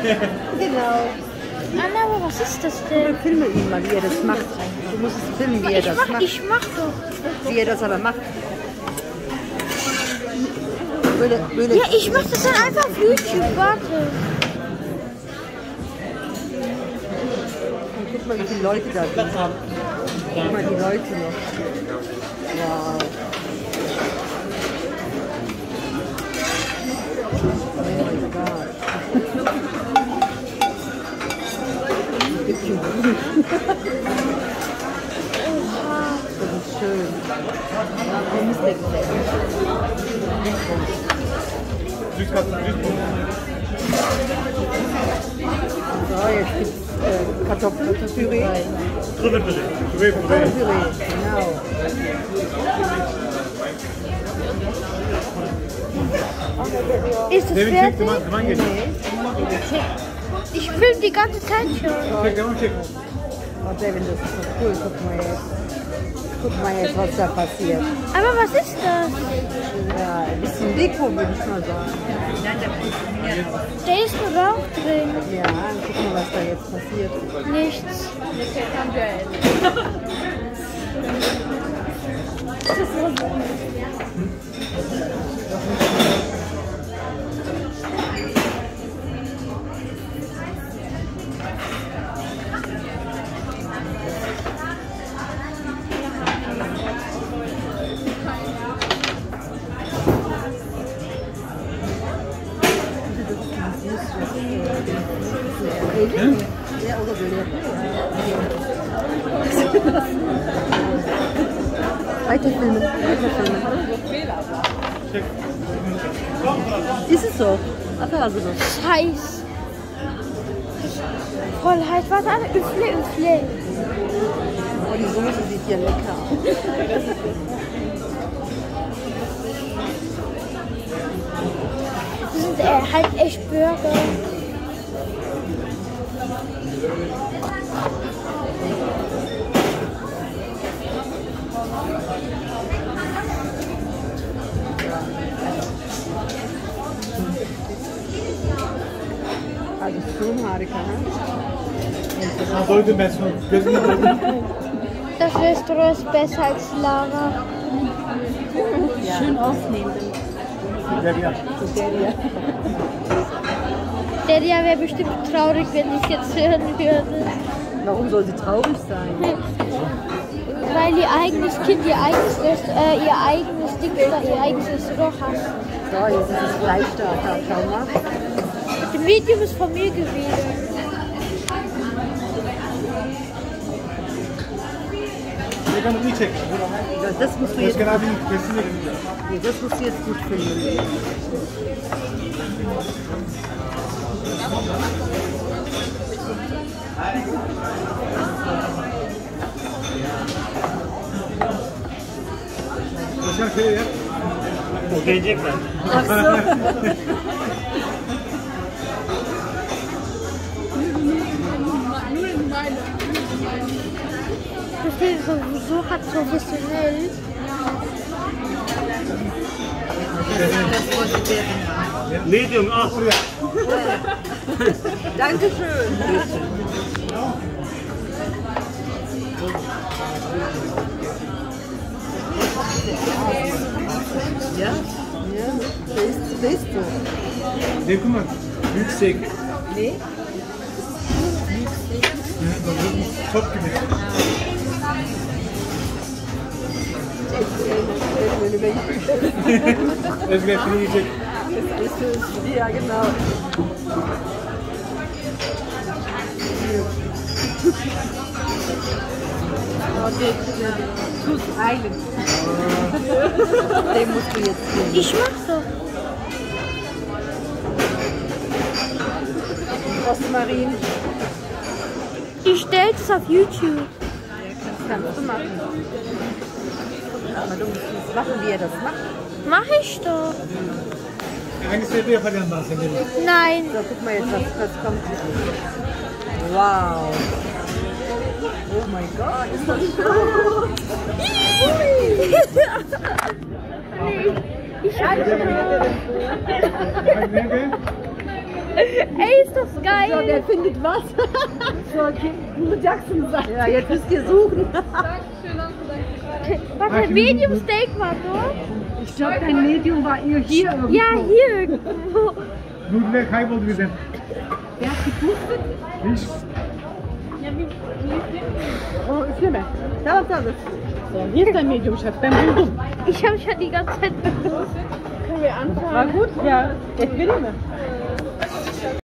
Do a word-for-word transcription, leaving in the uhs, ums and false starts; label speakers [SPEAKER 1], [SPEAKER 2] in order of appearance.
[SPEAKER 1] Genau.
[SPEAKER 2] Anna, aber was ist das denn?
[SPEAKER 1] Filme ihn mal, wie er das macht. Du musst es filmen, wie er
[SPEAKER 2] Ich
[SPEAKER 1] das
[SPEAKER 2] mach,
[SPEAKER 1] macht.
[SPEAKER 2] ich mach doch.
[SPEAKER 1] Wie er das aber macht. Würde, würde
[SPEAKER 2] Ja, ich mach das dann einfach auf YouTube. Warte.
[SPEAKER 1] Und guck mal, wie viele Leute da sind. Guck mal die Leute noch. Wow. Oh mein Gott. Das ist schön. Warum ist der gefällt? So, jetzt gibt es äh, Kartoffelpüree.
[SPEAKER 3] Trüffelpüree. Püree, Püree.
[SPEAKER 1] Kartoffelpüree, genau.
[SPEAKER 2] Ist das
[SPEAKER 3] Devin, check,
[SPEAKER 2] fertig?
[SPEAKER 3] come on, come on, get it.
[SPEAKER 2] Ich film die ganze Zeit schon.
[SPEAKER 3] Check, come on, check.
[SPEAKER 1] Oh, Devin, das ist so cool. Guck mal jetzt. Guck mal jetzt, was da passiert.
[SPEAKER 2] Aber was ist das?
[SPEAKER 1] Ja, ein bisschen Deko, würde ich mal sagen.
[SPEAKER 2] Da ist nur Rauch drin.
[SPEAKER 1] Ja, guck mal, was da jetzt passiert.
[SPEAKER 2] Nichts.
[SPEAKER 1] Ja, oder will der? Weiter filmen, weiter filmen. Ist es so? Ach, also so.
[SPEAKER 2] Heiß. Voll heiß. Warte, Anna. Üffle, üffle.
[SPEAKER 1] Oh, die Soße sieht hier lecker aus.
[SPEAKER 2] Das sind äh, halt echt Burger.
[SPEAKER 1] Also schon harika, ne?
[SPEAKER 3] Aa, doydum ben sonra. Gözümle doydum.
[SPEAKER 2] Das Restaurant ist besser als Lara.
[SPEAKER 1] Ja. Schön aufnehmen.
[SPEAKER 3] Gel ya.
[SPEAKER 1] Ja.
[SPEAKER 2] Delia wäre bestimmt traurig, wenn ich jetzt hören würde.
[SPEAKER 1] Warum soll sie traurig sein?
[SPEAKER 2] Weil ihr eigenes Kind ihr eigenes, Rest, äh, ihr eigenes Ding oder ihr eigenes Restaurant hat.
[SPEAKER 1] So, jetzt ist das Fleisch da. da. Schau mal.
[SPEAKER 2] Das Medium ist von mir gewesen.
[SPEAKER 3] Wir können nicht checken.
[SPEAKER 1] Ja, das musst du
[SPEAKER 3] Das
[SPEAKER 1] jetzt,
[SPEAKER 3] ist genau wie kesinlikle.
[SPEAKER 1] nee, das musst du jetzt gut filmen.
[SPEAKER 3] Başkan şey ya. O gelecekler.
[SPEAKER 1] Ach so.
[SPEAKER 2] Das ist sowieso hat professionell.
[SPEAKER 1] Das wollte der.
[SPEAKER 3] Medium, ach buraya.
[SPEAKER 1] Dankeschön. Ja? Ja, bist, bist du.
[SPEAKER 3] Ne guck mal, yüksek.
[SPEAKER 1] Nee?
[SPEAKER 3] Ja, das ist top gibi. Özge şunu yiyecek.
[SPEAKER 1] Ja, genau. Oh, der, der tut eilen. Den musst du jetzt sehen.
[SPEAKER 2] Ich mach doch.
[SPEAKER 1] Rosmarin.
[SPEAKER 2] Ich stell das auf YouTube.
[SPEAKER 1] Das kannst du machen. Aber du musst es machen, wie er das macht.
[SPEAKER 2] Mach ich doch.
[SPEAKER 3] Aynı şeyde yapacağım ben seni.
[SPEAKER 2] Nein.
[SPEAKER 1] So, guck mal jetzt, was, was kommt. Wow. Oh mein Gott, ist das schön.
[SPEAKER 2] Ich habe
[SPEAKER 3] Nerede?
[SPEAKER 2] Ey, ist das
[SPEAKER 1] So,
[SPEAKER 2] geil.
[SPEAKER 1] wer findet was? So, okay. Nur Jackson sagt. Ja, jetzt müsst ihr suchen.
[SPEAKER 2] Was ein Medium Steak war, so?
[SPEAKER 1] Ich glaube, dein Medium war ihr hier irgendwo.
[SPEAKER 2] Ja, hier irgendwo.
[SPEAKER 3] Nudler kayboldu birden.
[SPEAKER 1] Wer hat gepustet?
[SPEAKER 3] Ich.
[SPEAKER 1] Oh, üfleme. Tamam, tamam. So, hier ist dein Medium, Chef. Ben buldum.
[SPEAKER 2] Ich habe schon die ganze Zeit gewusst.
[SPEAKER 1] Können wir anfangen? War gut? Ja. Jetzt will ich mir.